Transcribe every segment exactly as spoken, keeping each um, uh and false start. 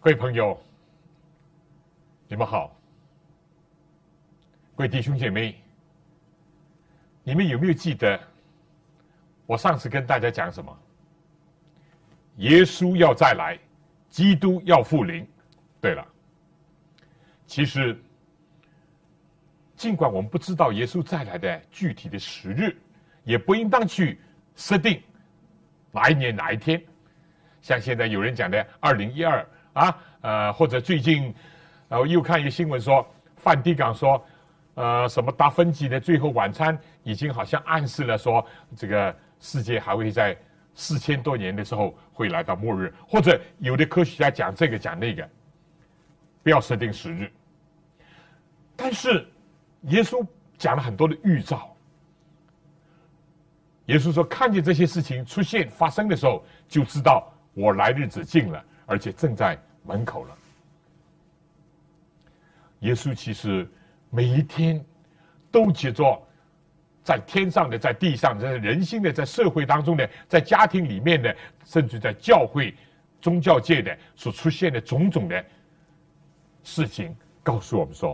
各位朋友，你们好。各位弟兄姐妹，你们有没有记得我上次跟大家讲什么？耶稣要再来，基督要复临。对了，其实尽管我们不知道耶稣再来的具体的时日，也不应当去设定哪一年哪一天。像现在有人讲的二零一二啊，呃，或者最近，呃，又看一个新闻说，梵蒂冈说，呃，什么达芬奇的《最后晚餐》已经好像暗示了说，这个世界还会在四千多年的时候会来到末日，或者有的科学家讲这个讲那个，不要设定时日。但是耶稣讲了很多的预兆，耶稣说看见这些事情出现发生的时候，就知道我来日子近了，而且正在门口了。耶稣其实每一天都借着在天上的、在地上的、在人心的、在社会当中的、在家庭里面的，甚至在教会、宗教界的所出现的种种的事情，告诉我们说，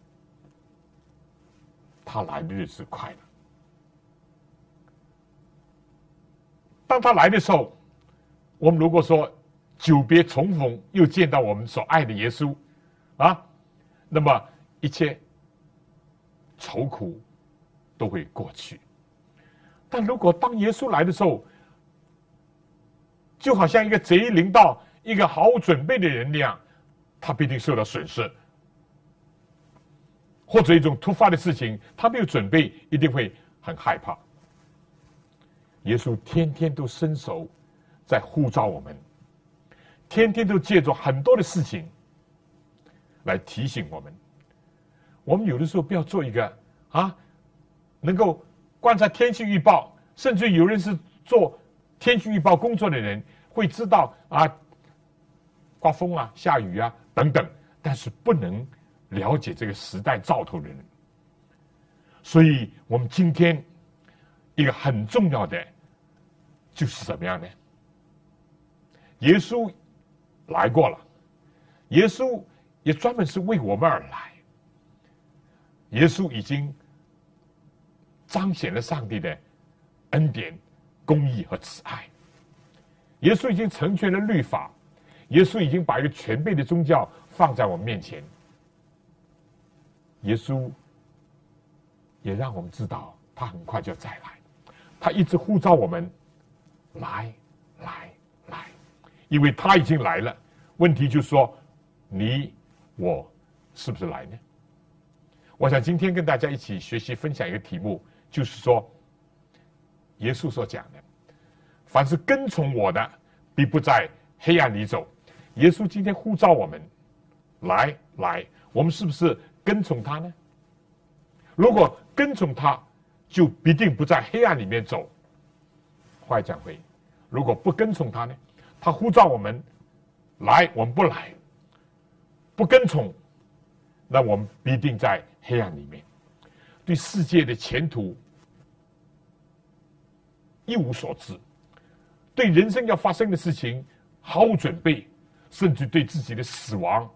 他来的日子快了。当他来的时候，我们如果说久别重逢，又见到我们所爱的耶稣啊，那么一切愁苦都会过去。但如果当耶稣来的时候，就好像一个贼临到一个毫无准备的人那样，他必定受到损失，或者一种突发的事情，他没有准备，一定会很害怕。耶稣天天都伸手在呼召我们，天天都借着很多的事情来提醒我们。我们有的时候不要做一个啊，能够观察天气预报，甚至有人是做天气预报工作的人，会知道啊，刮风啊、下雨啊等等，但是不能了解这个时代兆头的人。所以我们今天一个很重要的就是怎么样呢？耶稣来过了，耶稣也专门是为我们而来。耶稣已经彰显了上帝的恩典、公义和慈爱。耶稣已经成全了律法，耶稣已经把一个全备的宗教放在我们面前。耶稣也让我们知道，他很快就要再来。他一直呼召我们来来来，因为他已经来了。问题就是说，你我是不是来呢？我想今天跟大家一起学习分享一个题目，就是说耶稣所讲的，凡是跟从我的，必不在黑暗里走。耶稣今天呼召我们来来，我们是不是跟从他呢？如果跟从他，就必定不在黑暗里面走。话讲回，如果不跟从他呢？他呼召我们来，我们不来，不跟从，那我们必定在黑暗里面，对世界的前途一无所知，对人生要发生的事情毫无准备，甚至对自己的死亡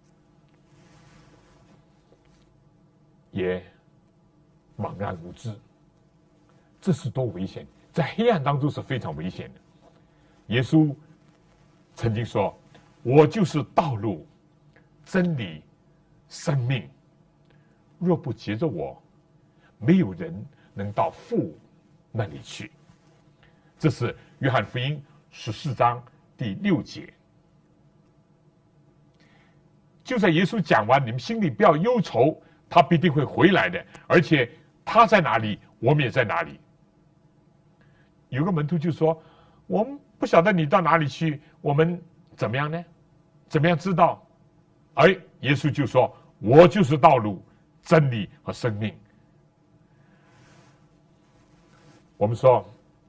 也茫然无知。这是多危险！在黑暗当中是非常危险的。耶稣曾经说：“我就是道路、真理、生命，若不藉着我，没有人能到父那里去。”这是约翰福音十四章第六节。就在耶稣讲完，你们心里不要忧愁，他必定会回来的，而且他在哪里，我们也在哪里。有个门徒就说：“我们不晓得你到哪里去，我们怎么样呢？怎么样知道？”而耶稣就说：“我就是道路、真理和生命。”我们说，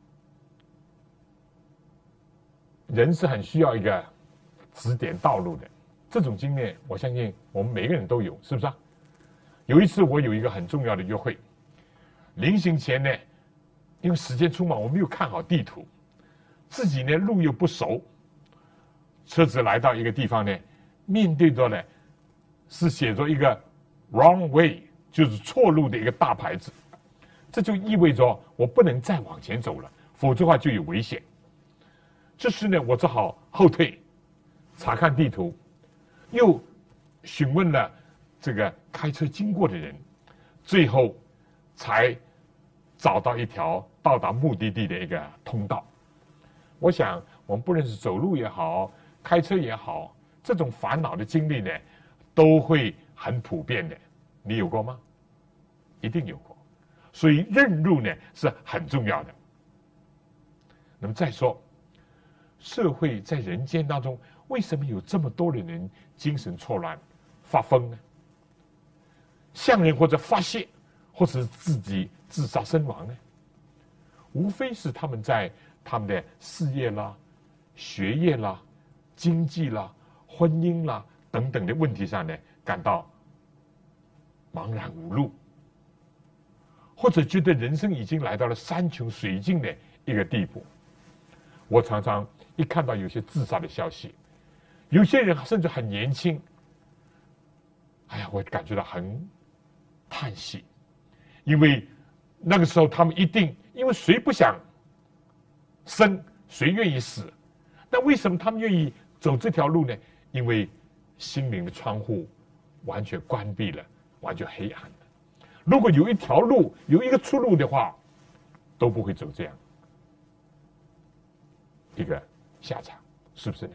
人是很需要一个指点道路的。这种经验，我相信我们每个人都有，是不是啊？有一次，我有一个很重要的约会，临行前呢，因为时间匆忙，我没有看好地图，自己呢路又不熟，车子来到一个地方呢， 面对着呢是写着一个 wrong way， 就是错路的一个大牌子，这就意味着我不能再往前走了，否则的话就有危险。这时呢，我只好后退，查看地图，又询问了这个开车经过的人，最后才找到一条到达目的地的一个通道。我想我们不论是走路也好，开车也好，这种烦恼的经历呢都会很普遍的。你有过吗？一定有过。所以认路呢是很重要的。那么再说，社会在人间当中为什么有这么多的人精神错乱发疯呢？向人或者发泄，或者是自己自杀身亡呢？无非是他们在他们的事业啦、学业啦、经济啦、婚姻啦等等的问题上呢，感到茫然无路，或者觉得人生已经来到了山穷水尽的一个地步。我常常一看到有些自杀的消息，有些人甚至很年轻，哎呀，我感觉到很叹息，因为那个时候他们一定，因为谁不想生，谁愿意死？那为什么他们愿意走这条路呢？因为心灵的窗户完全关闭了，完全黑暗了。如果有一条路，有一个出路的话，都不会走这样一个下场，是不是呢？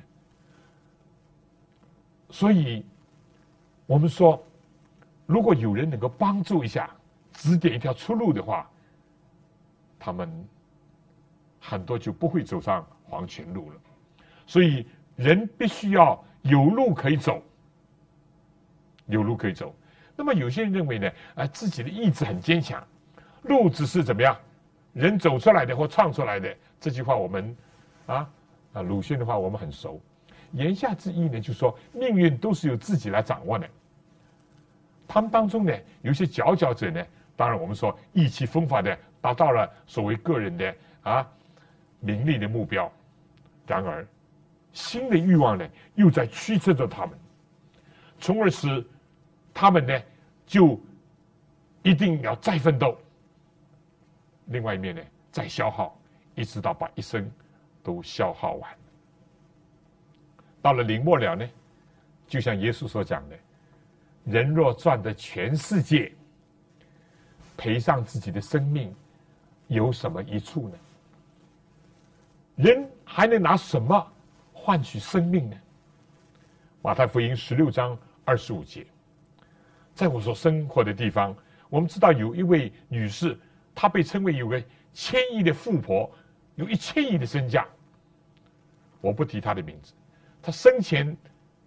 所以我们说，如果有人能够帮助一下，指点一条出路的话，他们很多就不会走上黄泉路了。所以人必须要有路可以走，有路可以走。那么有些人认为呢，啊，自己的意志很坚强，路只是怎么样，人走出来的或创出来的。这句话我们啊啊鲁迅的话我们很熟。言下之意呢，就是说命运都是由自己来掌握的。他们当中呢，有些佼佼者呢，当然我们说意气风发的达到了所谓个人的啊名利的目标，然而新的欲望呢又在驱策着他们，从而使他们呢就一定要再奋斗，另外一面呢再消耗，一直到把一生都消耗完。到了临末了呢，就像耶稣所讲的，人若赚得全世界，赔上自己的生命，有什么益处呢？人还能拿什么换取生命呢？马太福音十六章二十五节，在我所生活的地方，我们知道有一位女士，她被称为有个千亿的富婆，有一千亿的身价。我不提她的名字。她生前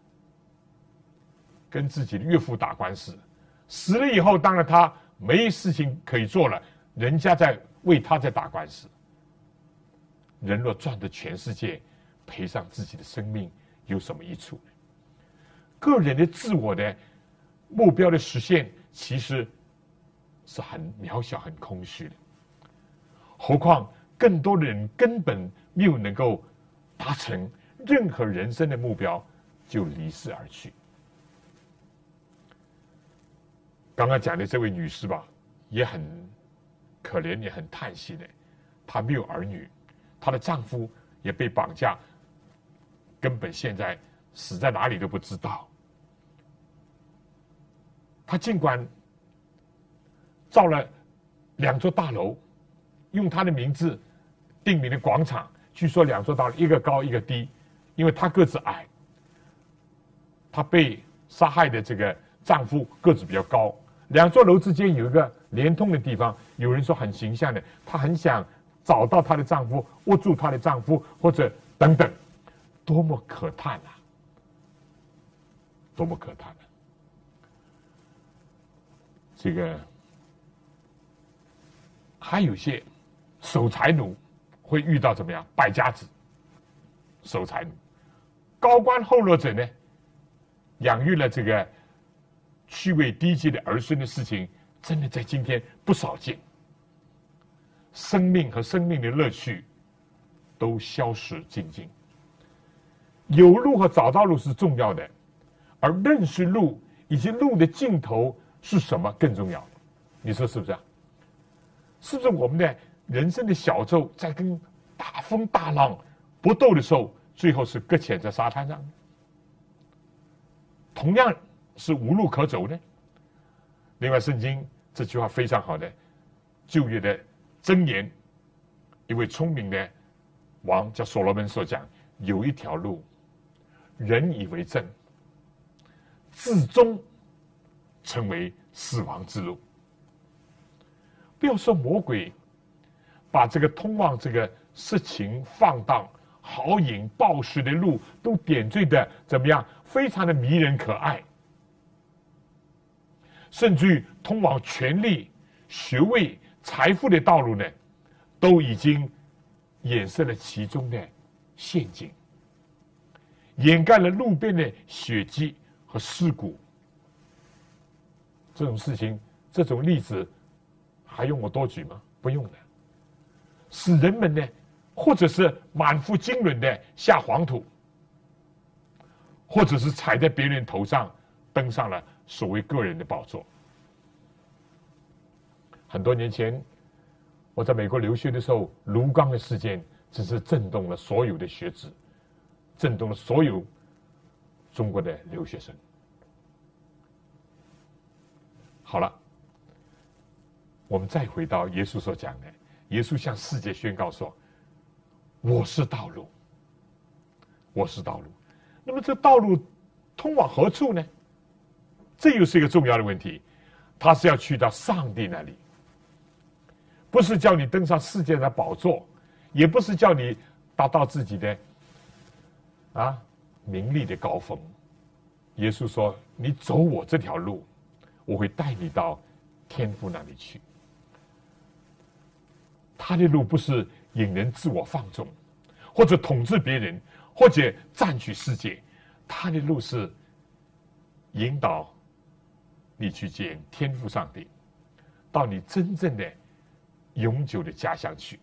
跟自己的岳父打官司，死了以后，当然她没事情可以做了，人家在为她在打官司。人若赚得全世界，赔上自己的生命，有什么益处呢？个人的自我的目标的实现，其实是很渺小、很空虚的。何况更多的人根本没有能够达成任何人生的目标，就离世而去。刚刚讲的这位女士吧，也很可怜，也很叹息的。她没有儿女，她的丈夫也被绑架，根本现在死在哪里都不知道。她尽管造了两座大楼，用她的名字定名的广场，据说两座大楼一个高一个低，因为她个子矮，她被杀害的这个丈夫个子比较高，两座楼之间有一个连通的地方，有人说很形象的，她很想找到她的丈夫，握住她的丈夫，或者等等，多么可叹啊！多么可叹啊！这个还有些守财奴会遇到怎么样败家子，守财奴，高官厚禄者呢，养育了这个趣味低级的儿孙的事情，真的在今天不少见。生命和生命的乐趣都消失殆尽。有路和找到路是重要的， 而认识路以及路的尽头是什么更重要。你说是不是啊？是不是我们的人生的小舟在跟大风大浪搏斗的时候，最后是搁浅在沙滩上？同样是无路可走呢？另外，圣经这句话非常好的旧约的箴言，一位聪明的王叫所罗门所讲：有一条路，人以为正，至终成为死亡之路。不要说魔鬼把这个通往这个色情、放荡、豪饮、暴食的路都点缀的怎么样，非常的迷人可爱，甚至于通往权力、学位、财富的道路呢，都已经掩饰了其中的陷阱，掩盖了路边的血迹和尸骨。这种事情，这种例子还用我多举吗？不用的。使人们呢，或者是满腹经纶的下黄土，或者是踩在别人头上登上了所谓个人的宝座。很多年前我在美国留学的时候，卢刚的事件只是震动了所有的学子，震动了所有中国的留学生。好了，我们再回到耶稣所讲的，耶稣向世界宣告说：我是道路，我是道路。那么这道路通往何处呢？这又是一个重要的问题。他是要去到上帝那里，不是叫你登上世界的宝座，也不是叫你达到自己的啊名利的高峰。耶稣说：你走我这条路，我会带你到天父那里去。他的路不是引人自我放纵，或者统治别人，或者占据世界。他的路是引导你去见天父上帝，到你真正的永久的家乡去。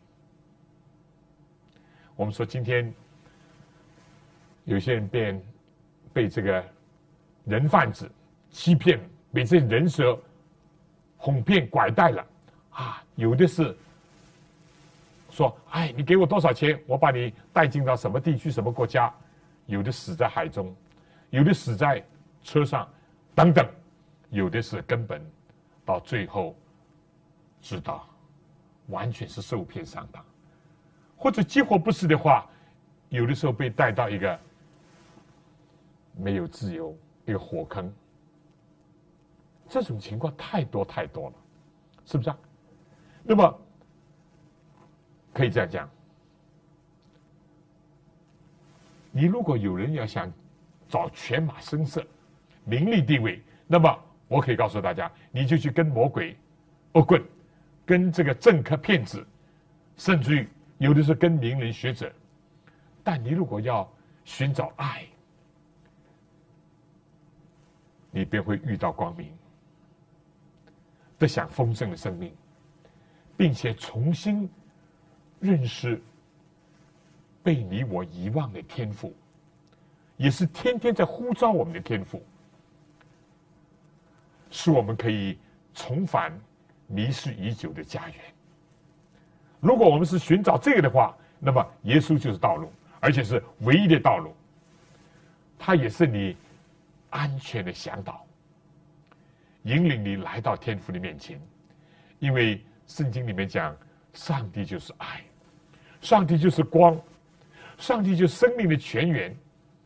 我们说今天有些人被被这个人贩子欺骗，被这人蛇哄骗拐带了啊！有的是说，哎，你给我多少钱，我把你带进到什么地区、什么国家？有的死在海中，有的死在车上，等等。有的是根本到最后知道完全是受骗上当，或者结果不是的话，有的时候被带到一个没有自由、一个火坑。这种情况太多太多了，是不是啊？那么可以这样讲，你如果有人要想找权马声色、名利地位，那么我可以告诉大家，你就去跟魔鬼恶棍，跟这个政客骗子，甚至于有的是跟名人学者。但你如果要寻找爱，你便会遇到光明，得享丰盛的生命，并且重新认识被你我遗忘的天父，也是天天在呼召我们的天父，使我们可以重返迷失已久的家园。如果我们是寻找这个的话，那么耶稣就是道路，而且是唯一的道路。他也是你安全的向导，引领你来到天父的面前。因为圣经里面讲，上帝就是爱，上帝就是光，上帝就是生命的泉源。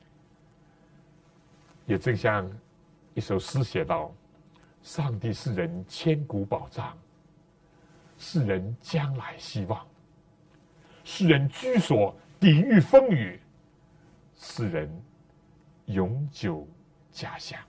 也正像一首诗写道：上帝是人千古保障，是人将来希望，是人居所抵御风雨，是人永久家乡。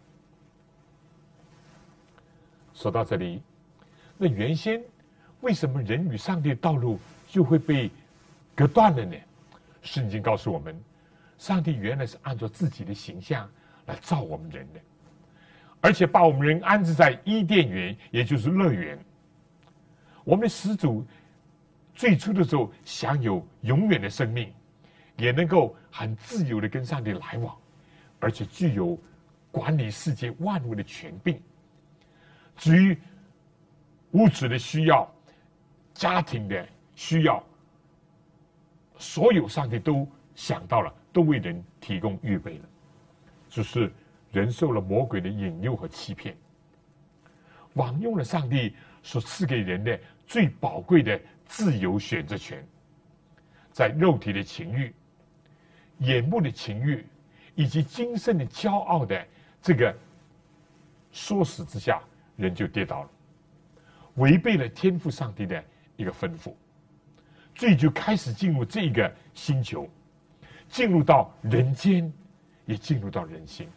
说到这里，那原先为什么人与上帝的道路就会被隔断了呢？圣经告诉我们，上帝原来是按照自己的形象来造我们人的，而且把我们人安置在伊甸园，也就是乐园。我们的始祖最初的时候享有永远的生命，也能够很自由的跟上帝来往，而且具有管理世界万物的权柄。至于物质的需要、家庭的需要，所有上帝都想到了，都为人提供预备了，只是人受了魔鬼的引诱和欺骗，枉用了上帝所赐给人的最宝贵的自由选择权，在肉体的情欲、眼目的情欲以及今生的骄傲的这个唆使之下，人就跌倒了，违背了天父上帝的一个吩咐，罪就开始进入这个星球，进入到人间，也进入到人心。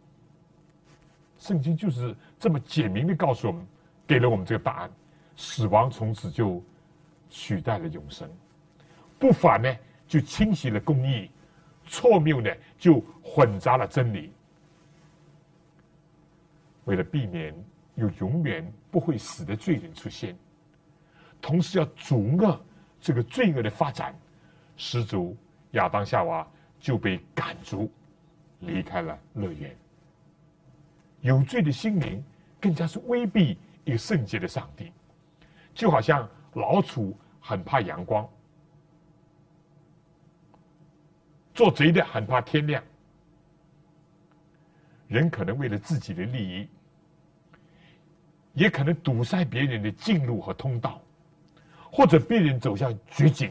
圣经就是这么简明的告诉我们，给了我们这个答案：死亡从此就取代了永生，不法呢就侵袭了公义，错谬呢就混杂了真理。为了避免有永远不会死的罪人出现，同时要阻遏这个罪恶的发展，始祖亚当夏娃就被赶逐，离开了乐园。有罪的心灵更加是威逼一个圣洁的上帝，就好像老鼠很怕阳光，做贼的很怕天亮。人可能为了自己的利益，也可能堵塞别人的进路和通道，或者逼人走向绝境。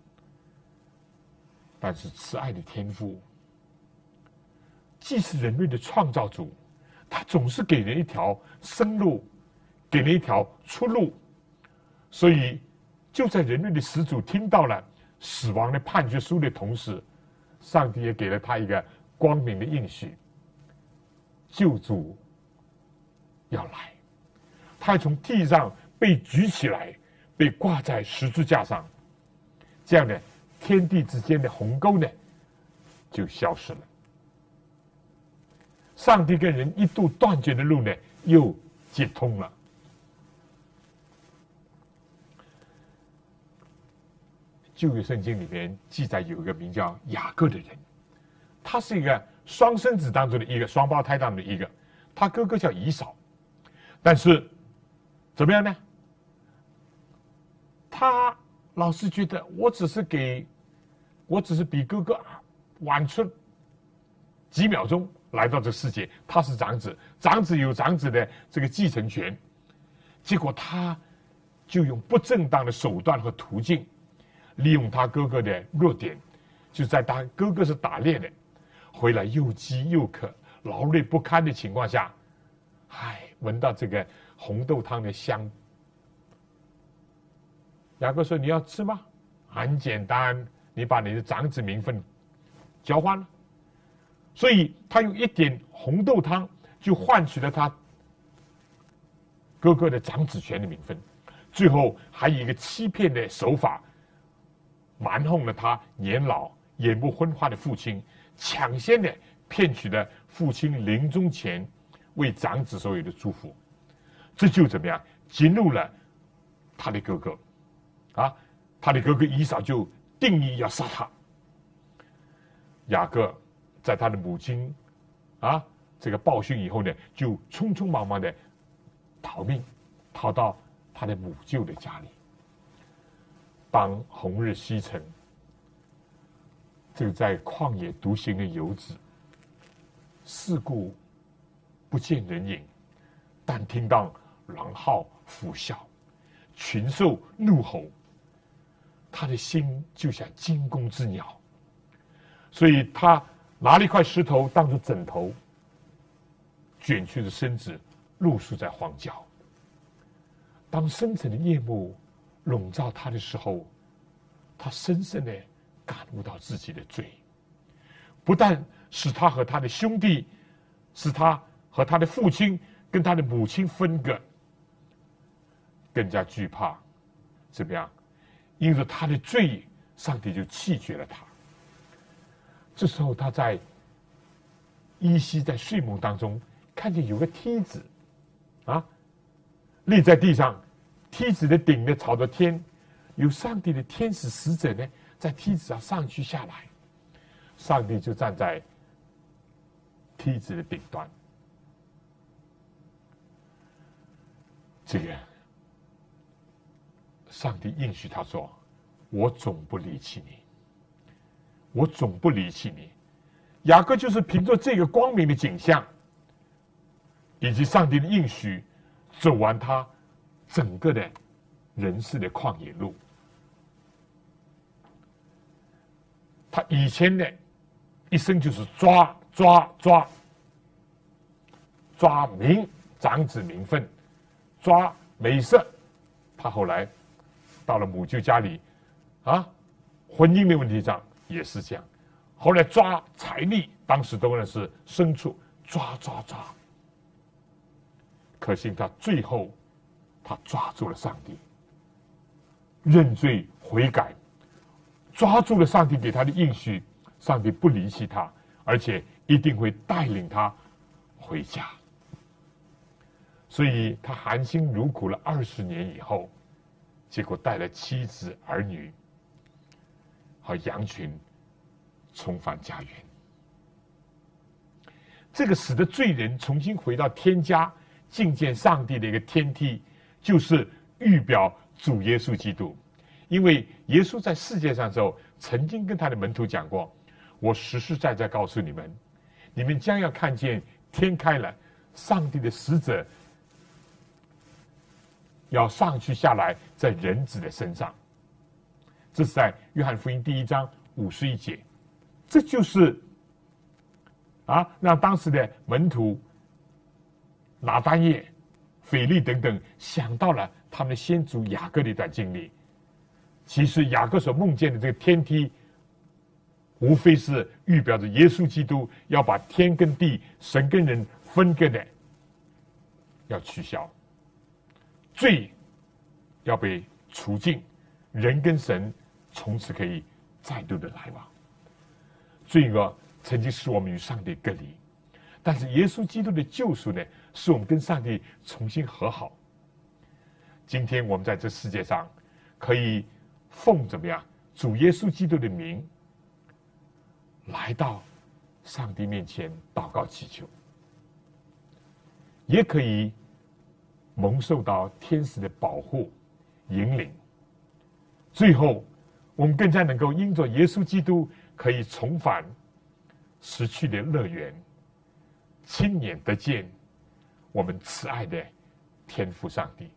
但是慈爱的天父既是人类的创造主，他总是给人一条生路，给人一条出路。所以就在人类的始祖听到了死亡的判决书的同时，上帝也给了他一个光明的应许，救主要来，他还从地上被举起来，被挂在十字架上，这样呢，天地之间的鸿沟呢就消失了。上帝跟人一度断绝的路呢又接通了。旧约圣经里面记载有一个名叫雅各的人，他是一个双生子当中的一个，双胞胎当中的一个，他哥哥叫以扫，但是怎么样呢？他老是觉得我只是给，我只是比哥哥晚出几秒钟来到这世界，他是长子，长子有长子的这个继承权，结果他就用不正当的手段和途径，利用他哥哥的弱点，就在他哥哥是打猎的，回来又饥又渴、劳累不堪的情况下，唉，闻到这个红豆汤的香，雅各说：“你要吃吗？很简单，你把你的长子名分交换了。”所以他用一点红豆汤就换取了他哥哥的长子权的名分，最后还以一个欺骗的手法蛮哄了他年老眼目昏花的父亲，抢先的骗取了父亲临终前为长子所有的祝福，这就怎么样激怒了他的哥哥啊，他的哥哥以扫就定义要杀他。雅各在他的母亲啊这个报讯以后呢，就匆匆忙忙的逃命，逃到他的母舅的家里。当红日西沉，这个在旷野独行的游子，四顾不见人影，但听到狼嚎呼啸，群兽怒吼，他的心就像惊弓之鸟，所以他拿了一块石头当作枕头，卷曲着身子露宿在荒郊。当深沉的夜幕笼罩他的时候，他深深的感悟到自己的罪，不但使他和他的兄弟，使他和他的父亲跟他的母亲分割，更加惧怕怎么样？因着他的罪，上帝就弃绝了他。这时候他在依稀在睡梦当中看见有个梯子啊立在地上，梯子的顶呢朝着天，有上帝的天使使者呢在梯子上上去下来，上帝就站在梯子的顶端， 这个上帝应许他说：“我总不离弃你，我总不离弃你。”雅各就是凭着这个光明的景象，以及上帝的应许，走完他整个的人世的旷野路。他以前呢，一生就是抓抓抓抓名长子名分，抓美色。他后来到了母舅家里，啊，婚姻的问题上也是这样。后来抓财力，当时都认是牲畜，抓抓抓。可惜他最后，他抓住了上帝，认罪悔改，抓住了上帝给他的应许，上帝不离弃他，而且一定会带领他回家。所以他含辛茹苦了二十年以后，结果带了妻子儿女和羊群重返家园。这个使得罪人重新回到天家觐见上帝的一个天梯，就是预表主耶稣基督。因为耶稣在世界上的时候，曾经跟他的门徒讲过：“我实实在在告诉你们，你们将要看见天开了，上帝的使者要上去下来，在人子的身上。”这是在约翰福音第一章五十一节。这就是啊，让当时的门徒拿单叶、腓力等等想到了他们的先祖雅各的一段经历。其实雅各所梦见的这个天梯，无非是预表着耶稣基督要把天跟地、神跟人分割的要取消，罪要被除尽，人跟神从此可以再度的来往。罪恶曾经使我们与上帝隔离，但是耶稣基督的救赎呢，使我们跟上帝重新和好。今天我们在这世界上可以奉怎么样主耶稣基督的名来到上帝面前祷告祈求，也可以蒙受到天使的保护引领。最后我们更加能够因着耶稣基督可以重返失去的乐园，亲眼得见我们慈爱的天父上帝。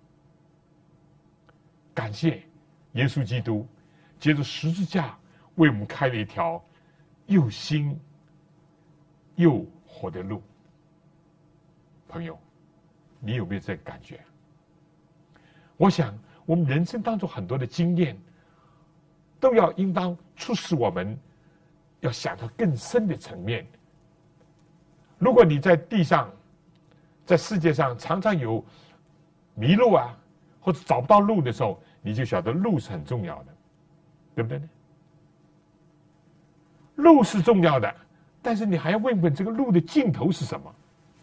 感谢耶稣基督借着十字架为我们开了一条又新又活的路。朋友，你有没有这个感觉？我想我们人生当中很多的经验都要应当促使我们要想到更深的层面。如果你在地上在世界上常常有迷路啊，或者找不到路的时候，你就晓得路是很重要的，对不对呢？路是重要的，但是你还要问问这个路的尽头是什么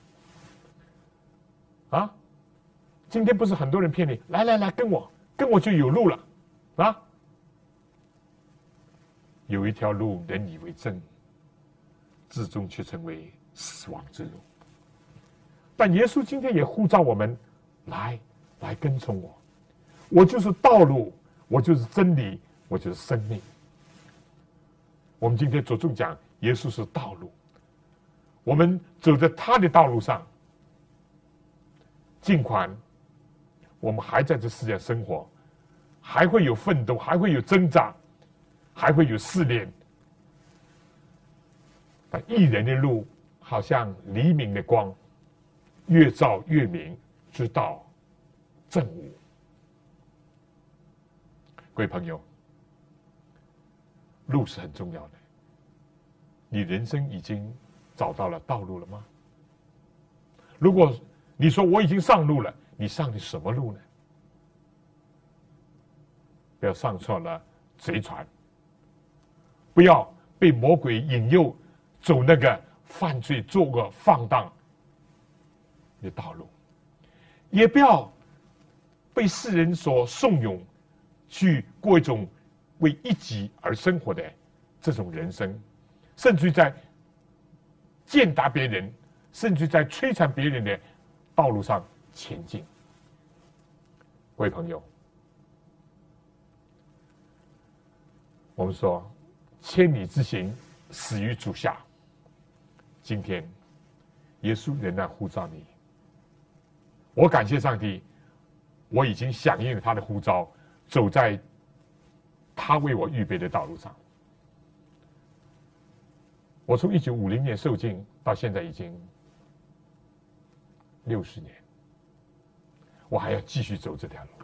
啊？今天不是很多人骗你，来来来，跟我跟我就有路了啊！有一条路人以为正，至终却成为死亡之路。但耶稣今天也呼召我们来来跟从我，我就是道路，我就是真理，我就是生命。我们今天着重讲耶稣是道路，我们走在他的道路上，尽管我们还在这世界上生活，还会有奋斗，还会有挣扎，还会有试炼，但义人的路好像黎明的光，越照越明，直到正午。各位朋友，路是很重要的。你人生已经找到了道路了吗？如果你说我已经上路了，你上的什么路呢？不要上错了贼船，不要被魔鬼引诱走那个犯罪作恶放荡的道路，也不要被世人所怂恿去过一种为一己而生活的这种人生，甚至在践踏别人，甚至在摧残别人的道路上前进。 各位朋友，我们说千里之行，始于足下。今天，耶稣仍然呼召你。我感谢上帝，我已经响应了他的呼召，走在他为我预备的道路上。我从一九五零年受浸到现在已经六十年，我还要继续走这条路。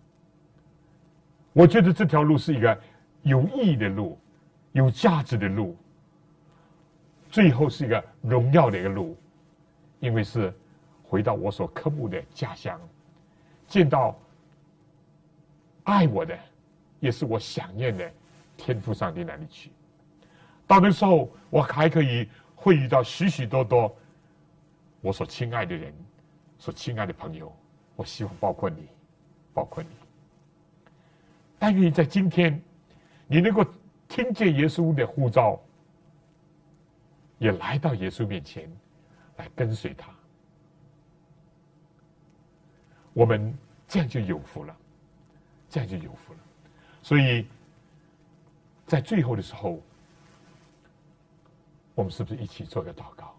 我觉得这条路是一个有意义的路，有价值的路，最后是一个荣耀的一个路，因为是回到我所渴慕的家乡，见到爱我的，也是我想念的天父上帝那里去。到那时候，我还可以会遇到许许多多我所亲爱的人，所亲爱的朋友。我希望包括你，包括你。但愿在今天，你能够听见耶稣的呼召，也来到耶稣面前，来跟随他。我们这样就有福了，这样就有福了。所以，在最后的时候，我们是不是一起做个祷告？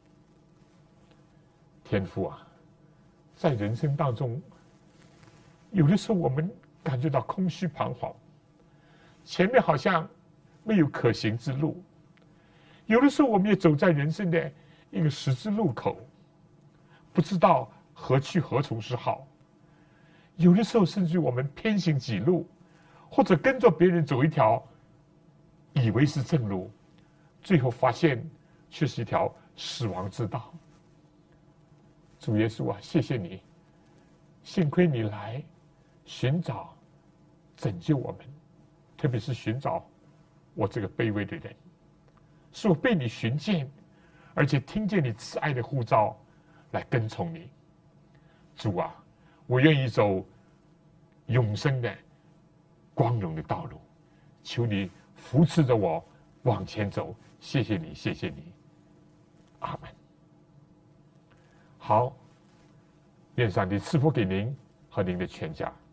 天父啊，在人生当中，有的时候我们感觉到空虚彷徨，前面好像没有可行之路；有的时候我们也走在人生的一个十字路口，不知道何去何从是好；有的时候甚至我们偏行己路，或者跟着别人走一条以为是正路，最后发现却是一条死亡之道。主耶稣啊，谢谢你，幸亏你来寻找拯救我们，特别是寻找我这个卑微的人，是我被你寻见，而且听见你慈爱的呼召来跟从你。主啊，我愿意走永生的光荣的道路，求你扶持着我往前走。谢谢你，谢谢你，阿门。好，愿上帝赐福给您和您的全家。